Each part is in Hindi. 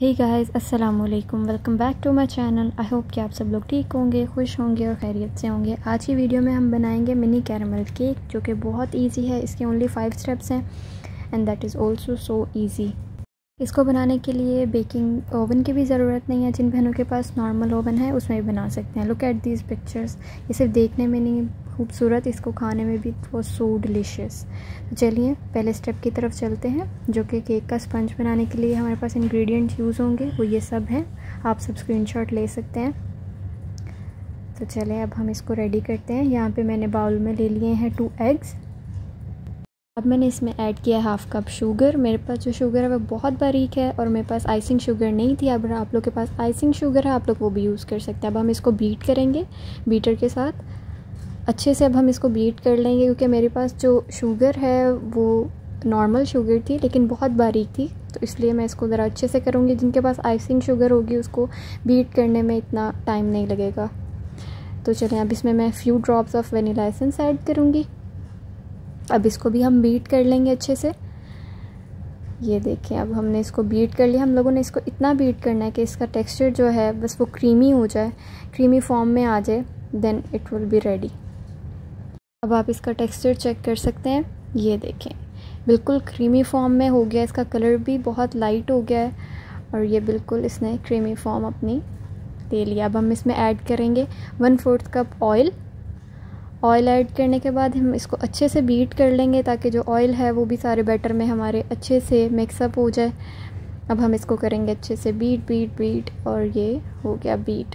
हे गाइस, अस्सलाम वालेकुम। Welcome back to my channel. I hope कि आप सब लोग ठीक होंगे, खुश होंगे और खैरियत से होंगे। आज की वीडियो में हम बनाएंगे मिनी कैरमल केक, जो कि बहुत इजी है। इसके ओनली 5 स्टेप्स हैं and that is also so easy. इसको बनाने के लिए बेकिंग ओवन की भी ज़रूरत नहीं है। जिन बहनों के पास नॉर्मल ओवन है उसमें भी बना सकते हैं। Look at these pictures. ये सिर्फ देखने में नहीं खूबसूरत, इसको खाने में भी वो सो डिलीशियस। तो चलिए पहले स्टेप की तरफ चलते हैं, जो कि केक का स्पंज बनाने के लिए हमारे पास इंग्रेडिएंट्स यूज़ होंगे। वो ये सब हैं, आप सब स्क्रीनशॉट ले सकते हैं। तो चलें अब हम इसको रेडी करते हैं। यहाँ पे मैंने बाउल में ले लिए हैं 2 एग्स। अब मैंने इसमें ऐड किया है 1/2 कप शुगर। मेरे पास जो शुगर है वो बहुत बारीक है और मेरे पास आइसिंग शुगर नहीं थी। अब आप लोग के पास आइसिंग शुगर है, आप लोग वो भी यूज़ कर सकते हैं। अब हम इसको बीट करेंगे बीटर के साथ अच्छे से। अब हम इसको बीट कर लेंगे, क्योंकि मेरे पास जो शुगर है वो नॉर्मल शुगर थी लेकिन बहुत बारीक थी, तो इसलिए मैं इसको ज़रा अच्छे से करूँगी। जिनके पास आइसिंग शुगर होगी उसको बीट करने में इतना टाइम नहीं लगेगा। तो चलें अब इसमें मैं few drops of vanilla essence add करूँगी। अब इसको भी हम बीट कर लेंगे अच्छे से। ये देखें, अब हमने इसको बीट कर लिया। हम लोगों ने इसको इतना बीट करना है कि इसका टेक्सचर जो है बस वो क्रीमी हो जाए, क्रीमी फॉर्म में आ जाए, then it will be ready. अब आप इसका टेक्सचर चेक कर सकते हैं। ये देखें, बिल्कुल क्रीमी फॉर्म में हो गया। इसका कलर भी बहुत लाइट हो गया है और ये बिल्कुल इसने क्रीमी फॉर्म अपनी ले लिया। अब हम इसमें ऐड करेंगे 1/4 कप ऑयल। ऑयल ऐड करने के बाद हम इसको अच्छे से बीट कर लेंगे, ताकि जो ऑयल है वो भी सारे बैटर में हमारे अच्छे से मिक्सअप हो जाए। अब हम इसको करेंगे अच्छे से बीट बीट बीट, और ये हो गया बीट।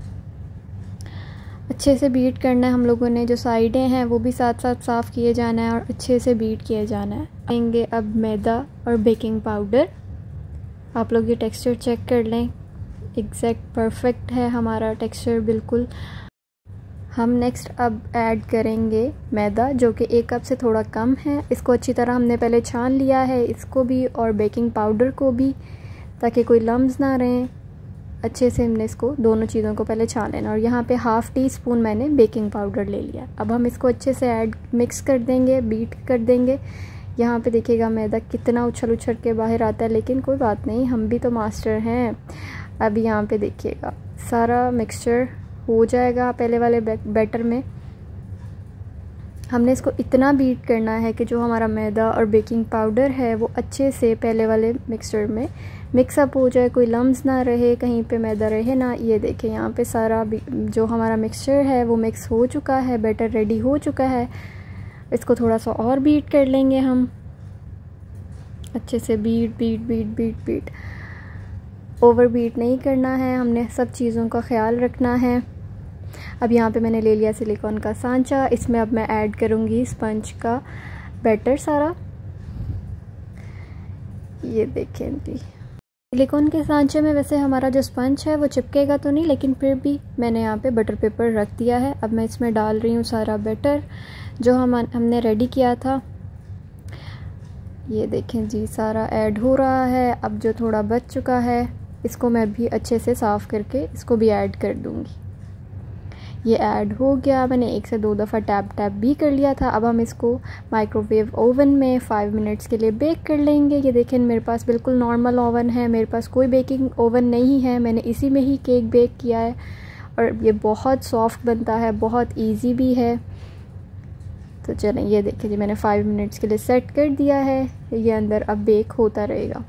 अच्छे से बीट करना है हम लोगों ने। जो साइडें हैं वो भी साथ साथ साफ़ किए जाना है और अच्छे से बीट किए जाना है। लेंगे अब मैदा और बेकिंग पाउडर। आप लोग ये टेक्सचर चेक कर लें, एग्जैक्ट परफेक्ट है हमारा टेक्सचर बिल्कुल। हम नेक्स्ट अब ऐड करेंगे मैदा, जो कि 1 कप से थोड़ा कम है। इसको अच्छी तरह हमने पहले छान लिया है, इसको भी और बेकिंग पाउडर को भी, ताकि कोई लम्स ना रहें। अच्छे से हमने इसको दोनों चीज़ों को पहले छान लेना। और यहाँ पे 1/2 टीस्पून मैंने बेकिंग पाउडर ले लिया। अब हम इसको अच्छे से मिक्स कर देंगे, बीट कर देंगे। यहाँ पे देखिएगा मैदा कितना उछल उछल के बाहर आता है, लेकिन कोई बात नहीं, हम भी तो मास्टर हैं। अब यहाँ पे देखिएगा सारा मिक्सचर हो जाएगा पहले वाले बैटर में। हमने इसको इतना बीट करना है कि जो हमारा मैदा और बेकिंग पाउडर है वो अच्छे से पहले वाले मिक्सचर में मिक्सअप हो जाए, कोई लम्स ना रहे, कहीं पे मैदा रहे ना। ये देखें, यहाँ पे सारा जो हमारा मिक्सचर है वो मिक्स हो चुका है, बैटर रेडी हो चुका है। इसको थोड़ा सा और बीट कर लेंगे हम अच्छे से। Beat beat beat beat beat, over beat नहीं करना है, हमने सब चीज़ों का ख्याल रखना है। अब यहाँ पे मैंने ले लिया सिलिकॉन का सांचा। इसमें अब मैं ऐड करूँगी स्पंज का बैटर सारा। ये देखें जी, सिलिकॉन के सांचे में वैसे हमारा जो स्पंज है वो चिपकेगा तो नहीं, लेकिन फिर भी मैंने यहाँ पे बटर पेपर रख दिया है। अब मैं इसमें डाल रही हूँ सारा बैटर जो हमने रेडी किया था। ये देखें जी, सारा ऐड हो रहा है। अब जो थोड़ा बच चुका है इसको मैं भी अच्छे से साफ़ करके इसको भी ऐड कर दूँगी। ये ऐड हो गया। मैंने 1 से 2 दफ़ा टैप भी कर लिया था। अब हम इसको माइक्रोवेव ओवन में 5 मिनट्स के लिए बेक कर लेंगे। ये देखें, मेरे पास बिल्कुल नॉर्मल ओवन है, मेरे पास कोई बेकिंग ओवन नहीं है। मैंने इसी में ही केक बेक किया है और ये बहुत सॉफ्ट बनता है, बहुत इजी भी है। तो चलें, ये देखें जी, मैंने 5 मिनट्स के लिए सेट कर दिया है। ये अंदर अब बेक होता रहेगा।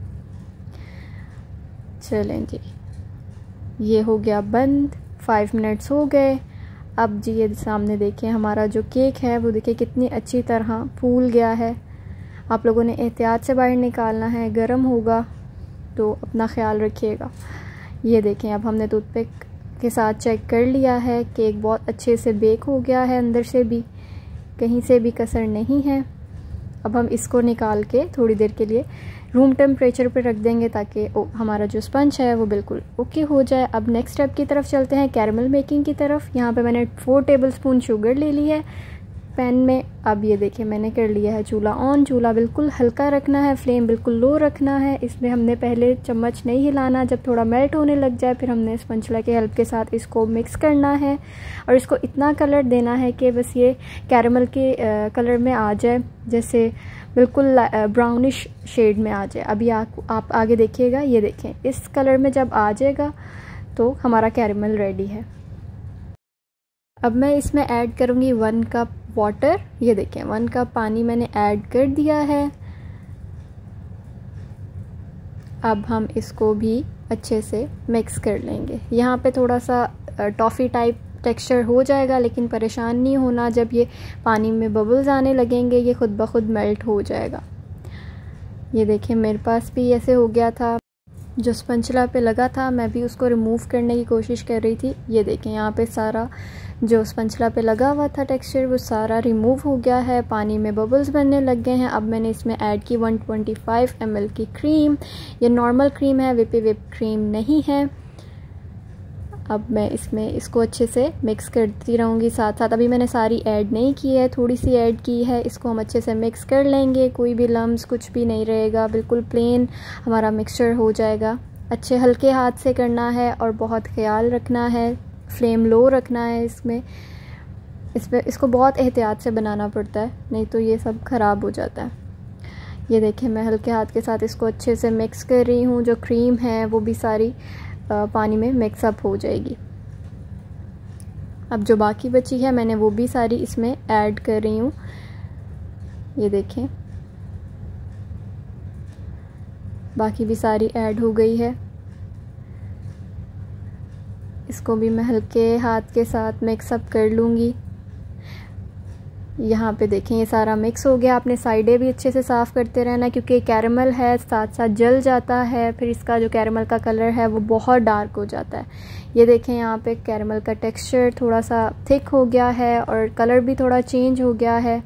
चलें जी, ये हो गया बंद। 5 मिनट्स हो गए। अब जी ये सामने देखें, हमारा जो केक है वो देखिए कितनी अच्छी तरह फूल गया है। आप लोगों ने एहतियात से बाहर निकालना है, गर्म होगा तो अपना ख्याल रखिएगा। ये देखें, अब हमने टूथपिक के साथ चेक कर लिया है, केक बहुत अच्छे से बेक हो गया है, अंदर से भी कहीं से भी कसर नहीं है। अब हम इसको निकाल के थोड़ी देर के लिए रूम टेम्परेचर पर रख देंगे, ताकि हमारा जो स्पंज है वो बिल्कुल ओके हो जाए। अब नेक्स्ट स्टेप की तरफ चलते हैं, कैरमल मेकिंग की तरफ। यहाँ पे मैंने 4 टेबलस्पून शुगर ले ली है। पैन में। अब ये देखिए मैंने कर लिया है चूल्हा ऑन। चूल्हा बिल्कुल हल्का रखना है, फ्लेम बिल्कुल लो रखना है। इसमें हमने पहले चम्मच नहीं हिलाना, जब थोड़ा मेल्ट होने लग जाए फिर हमने स्पैचुला के हेल्प के साथ इसको मिक्स करना है और इसको इतना कलर देना है कि बस ये कैरेमल के कलर में आ जाए, जैसे बिल्कुल ब्राउनिश शेड में आ जाए। अभी आप आगे देखिएगा, ये देखें इस कलर में जब आ जाएगा तो हमारा कैरेमल रेडी है। अब मैं इसमें ऐड करूँगी 1 कप वाटर। ये देखें 1 कप पानी मैंने ऐड कर दिया है। अब हम इसको भी अच्छे से मिक्स कर लेंगे। यहाँ पे थोड़ा सा टॉफ़ी टाइप टेक्सचर हो जाएगा, लेकिन परेशान नहीं होना, जब ये पानी में बबल्स आने लगेंगे ये खुद ब खुद मेल्ट हो जाएगा। ये देखें मेरे पास भी ऐसे हो गया था, जो स्पैचुला पे लगा था मैं भी उसको रिमूव करने की कोशिश कर रही थी। ये देखें यहाँ पे सारा जो स्पैचुला पे लगा हुआ था टेक्सचर वो सारा रिमूव हो गया है, पानी में बबल्स बनने लग गए हैं। अब मैंने इसमें ऐड की 125 ml की क्रीम। ये नॉर्मल क्रीम है, विप क्रीम नहीं है। अब मैं इसमें इसको अच्छे से मिक्स करती रहूँगी साथ साथ। अभी मैंने सारी ऐड नहीं की है, थोड़ी सी ऐड की है। इसको हम अच्छे से मिक्स कर लेंगे, कोई भी लम्स कुछ भी नहीं रहेगा, बिल्कुल प्लेन हमारा मिक्सचर हो जाएगा। अच्छे हल्के हाथ से करना है और बहुत ख्याल रखना है, फ्लेम लो रखना है इसमें इसको बहुत एहतियात से बनाना पड़ता है, नहीं तो ये सब ख़राब हो जाता है। ये देखिए मैं हल्के हाथ के साथ इसको अच्छे से मिक्स कर रही हूँ। जो क्रीम है वो भी सारी पानी में मिक्सअप हो जाएगी। अब जो बाकी बची है मैंने वो भी सारी इसमें ऐड कर रही हूँ। ये देखें बाकी भी सारी ऐड हो गई है। इसको भी मैं हल्के हाथ के साथ मिक्सअप कर लूँगी। यहाँ पे देखें ये सारा मिक्स हो गया। आपने साइडें भी अच्छे से साफ़ करते रहना, क्योंकि कैरेमल है साथ साथ जल जाता है, फिर इसका जो कैरेमल का कलर है वो बहुत डार्क हो जाता है। ये देखें यहाँ पे कैरेमल का टेक्सचर थोड़ा सा थिक हो गया है और कलर भी थोड़ा चेंज हो गया है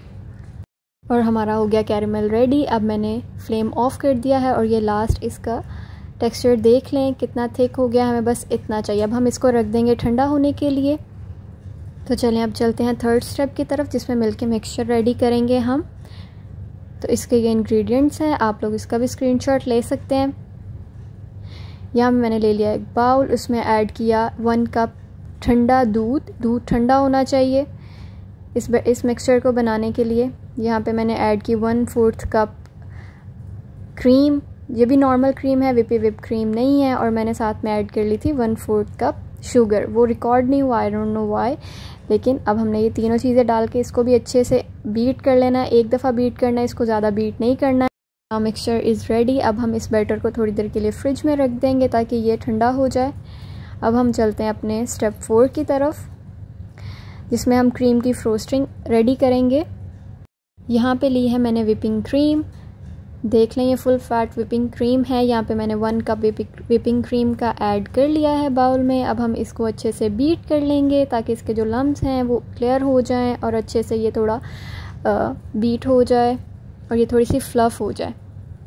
और हमारा हो गया कैरेमल रेडी। अब मैंने फ्लेम ऑफ कर दिया है और ये लास्ट इसका टेक्सचर देख लें कितना थिक हो गया, हमें बस इतना चाहिए। अब हम इसको रख देंगे ठंडा होने के लिए। तो चलें अब चलते हैं थर्ड स्टेप की तरफ, जिसमें मिल्क के मिक्सचर रेडी करेंगे हम। तो इसके ये इंग्रेडिएंट्स हैं, आप लोग इसका भी स्क्रीनशॉट ले सकते हैं। यहाँ मैंने ले लिया एक बाउल, उसमें ऐड किया 1 कप ठंडा दूध ठंडा होना चाहिए इस मिक्सचर को बनाने के लिए। यहाँ पे मैंने ऐड की 1/4 कप क्रीम, ये भी नॉर्मल क्रीम है, विप क्रीम नहीं है। और मैंने साथ में ऐड कर ली थी 1/4 कप शुगर, वो रिकॉर्ड नहीं हुआ, आई डोंट नो व्हाई। लेकिन अब हमने ये तीनों चीज़ें डाल के इसको भी अच्छे से बीट कर लेना है। एक दफ़ा बीट करना है, इसको ज़्यादा बीट नहीं करना है। Mixture is ready. अब हम इस बैटर को थोड़ी देर के लिए फ्रिज में रख देंगे ताकि ये ठंडा हो जाए। अब हम चलते हैं अपने स्टेप 4 की तरफ, जिसमें हम क्रीम की फ्रोस्टिंग रेडी करेंगे। यहाँ पे ली है मैंने विपिंग क्रीम, देख लें ये फुल फैट विपिंग क्रीम है। यहाँ पे मैंने 1 कप विपिंग क्रीम का ऐड कर लिया है बाउल में। अब हम इसको अच्छे से बीट कर लेंगे ताकि इसके जो लम्स हैं वो क्लियर हो जाएं और अच्छे से ये थोड़ा बीट हो जाए और ये थोड़ी सी फ्लफ़ हो जाए।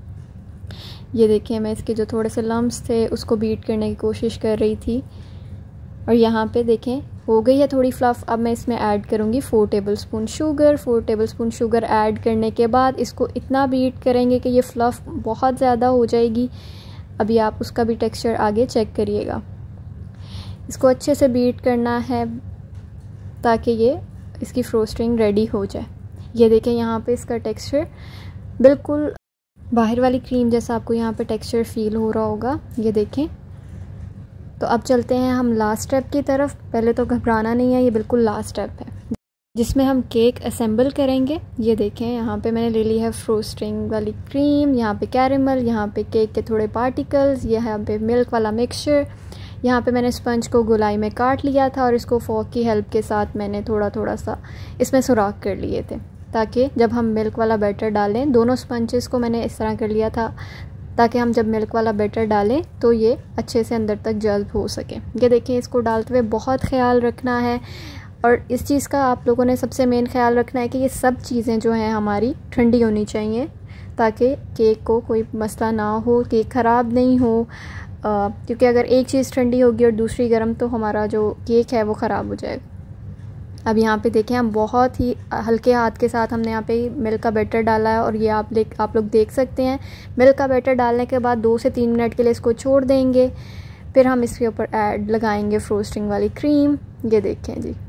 ये देखिए मैं इसके जो थोड़े से लम्स थे उसको बीट करने की कोशिश कर रही थी और यहाँ पे देखें हो गई है थोड़ी फ्लफ़। अब मैं इसमें ऐड करूँगी 4 tablespoon sugar. 4 tablespoon sugar add करने के बाद इसको इतना बीट करेंगे कि ये फ्लफ़ बहुत ज़्यादा हो जाएगी। अभी आप उसका भी टेक्सचर आगे चेक करिएगा। इसको अच्छे से बीट करना है ताकि ये इसकी फ्रोस्टिंग रेडी हो जाए। ये देखें यहाँ पे इसका टेक्सचर बिल्कुल बाहर वाली क्रीम जैसा आपको यहाँ पे टेक्सचर फ़ील हो रहा होगा। ये देखें। तो अब चलते हैं हम लास्ट स्टेप की तरफ। पहले तो घबराना नहीं है, ये बिल्कुल लास्ट स्टेप है जिसमें हम केक असेंबल करेंगे। ये देखें यहाँ पे मैंने ले ली है फ्रोस्टिंग वाली क्रीम, यहाँ पे कैरेमल, यहाँ पे केक के थोड़े पार्टिकल्स, यहाँ पे मिल्क वाला मिक्सचर। यहाँ पे मैंने स्पंज को गोलाई में काट लिया था और इसको फोर्क की हेल्प के साथ मैंने थोड़ा थोड़ा सा इसमें सुराख कर लिए थे ताकि जब हम मिल्क वाला बैटर डालें, दोनों स्पंजेस को मैंने इस तरह कर लिया था ताकि हम जब मिल्क वाला बैटर डालें तो ये अच्छे से अंदर तक जल्ब हो सके। ये देखिए इसको डालते हुए बहुत ख्याल रखना है और इस चीज़ का आप लोगों ने सबसे मेन ख्याल रखना है कि ये सब चीज़ें जो हैं हमारी ठंडी होनी चाहिए ताकि केक को कोई मसला ना हो, केक ख़राब नहीं हो। क्योंकि अगर एक चीज़ ठंडी होगी और दूसरी गर्म तो हमारा जो केक है वो ख़राब हो जाएगा। अब यहाँ पे देखें हम बहुत ही हल्के हाथ के साथ हमने यहाँ पे मिल्क का बैटर डाला है और ये आप लोग देख सकते हैं। मिल्क का बैटर डालने के बाद 2 से 3 मिनट के लिए इसको छोड़ देंगे। फिर हम इसके ऊपर लगाएंगे फ्रोस्टिंग वाली क्रीम। ये देखें जी,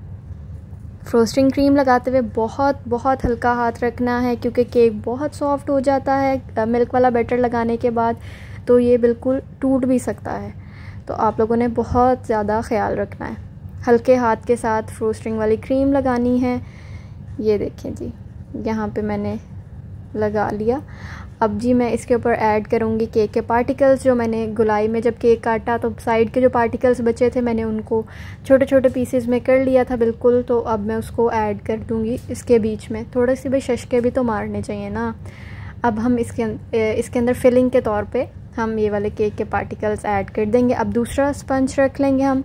फ्रोस्टिंग क्रीम लगाते हुए बहुत हल्का हाथ रखना है क्योंकि केक बहुत सॉफ्ट हो जाता है मिल्क वाला बैटर लगाने के बाद, तो ये बिल्कुल टूट भी सकता है। तो आप लोगों ने बहुत ज़्यादा ख्याल रखना है। हल्के हाथ के साथ फ्रोस्टिंग वाली क्रीम लगानी है। ये देखें जी, यहाँ पे मैंने लगा लिया। अब जी मैं इसके ऊपर ऐड करूँगी केक के पार्टिकल्स। जो मैंने गुलाई में जब केक काटा तो साइड के जो पार्टिकल्स बचे थे मैंने उनको छोटे छोटे पीसेस में कर लिया था बिल्कुल। तो अब मैं उसको ऐड कर दूँगी इसके बीच में। थोड़े से भी शशके भी तो मारने चाहिए ना। अब हम इसके अंदर फिलिंग के तौर पे हम ये वाले केक के पार्टिकल्स ऐड कर देंगे। अब दूसरा स्पंज रख लेंगे हम।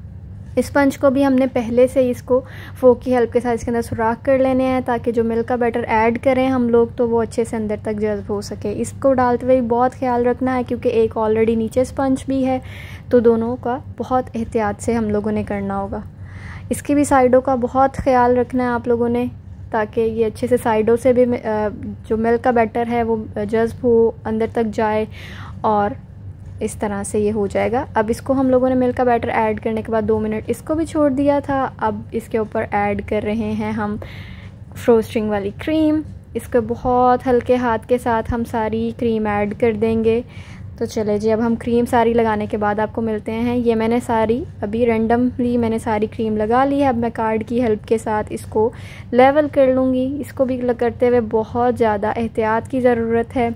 इस स्पंज को भी हमने पहले से इसको फोक की हेल्प के साथ इसके अंदर सुराख कर लेने हैं ताकि जो मिल्क का बैटर ऐड करें हम लोग तो वो अच्छे से अंदर तक जज्ब हो सके। इसको डालते हुए बहुत ख्याल रखना है क्योंकि एक ऑलरेडी नीचे स्पंज भी है, तो दोनों का बहुत एहतियात से हम लोगों ने करना होगा। इसकी भी साइडों का बहुत ख्याल रखना है आप लोगों ने ताकि ये अच्छे से साइडों से भी जो मिल्क का बैटर है वो जज्ब हो, अंदर तक जाए और इस तरह से ये हो जाएगा। अब इसको हम लोगों ने मिल्क का बैटर ऐड करने के बाद 2 मिनट इसको भी छोड़ दिया था। अब इसके ऊपर ऐड कर रहे हैं हम फ्रोस्टिंग वाली क्रीम। इसको बहुत हल्के हाथ के साथ हम सारी क्रीम ऐड कर देंगे। तो चले जी, अब हम क्रीम सारी लगाने के बाद आपको मिलते हैं। ये मैंने सारी अभी रैंडमली मैंने सारी क्रीम लगा ली है। अब मैं कार्ड की हेल्प के साथ इसको लेवल कर लूँगी। इसको भी करते हुए बहुत ज़्यादा एहतियात की ज़रूरत है।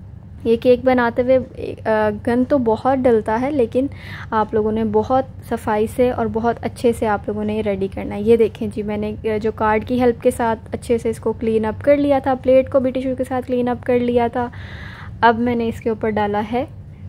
ये केक बनाते हुए गंद तो बहुत डलता है लेकिन आप लोगों ने बहुत सफाई से और बहुत अच्छे से आप लोगों ने ये रेडी करना है। ये देखें जी, मैंने जो कार्ड की हेल्प के साथ अच्छे से इसको क्लीन अप कर लिया था। प्लेट को भी टिश्यू के साथ क्लीन अप कर लिया था। अब मैंने इसके ऊपर डाला है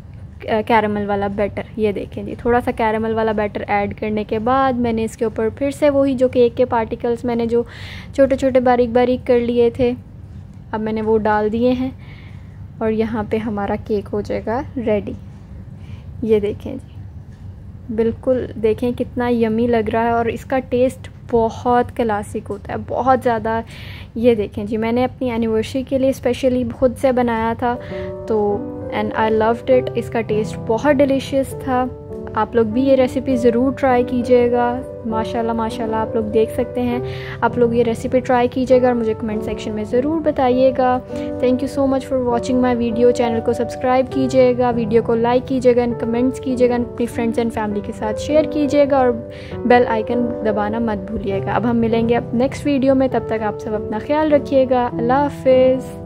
कैरेमल वाला बैटर। ये देखें जी, थोड़ा सा कैरेमल वाला बैटर ऐड करने के बाद मैंने इसके ऊपर फिर से वही जो केक के पार्टिकल्स मैंने जो छोटे छोटे बारीक बारीक कर लिए थे अब मैंने वो डाल दिए हैं और यहाँ पे हमारा केक हो जाएगा रेडी। ये देखें जी, बिल्कुल देखें कितना यमी लग रहा है और इसका टेस्ट बहुत क्लासिक होता है, बहुत ज़्यादा। ये देखें जी, मैंने अपनी एनिवर्सरी के लिए स्पेशली खुद से बनाया था तो एंड आई लव्ड इट। इसका टेस्ट बहुत डिलीशियस था। आप लोग भी ये रेसिपी ज़रूर ट्राई कीजिएगा। माशाल्लाह माशाल्लाह आप लोग देख सकते हैं। आप लोग ये रेसिपी ट्राई कीजिएगा और मुझे कमेंट सेक्शन में ज़रूर बताइएगा। Thank you so much for watching my video. Channel को सब्सक्राइब कीजिएगा, वीडियो को लाइक कीजिएगा, एंड कमेंट्स कीजिएगा, अपनी फ्रेंड्स एंड फैमिली के साथ शेयर कीजिएगा और बेल आइकन दबाना मत भूलिएगा। अब हम मिलेंगे अब नेक्स्ट वीडियो में, तब तक आप सब अपना ख्याल रखिएगा। अल्लाह हाफिज़।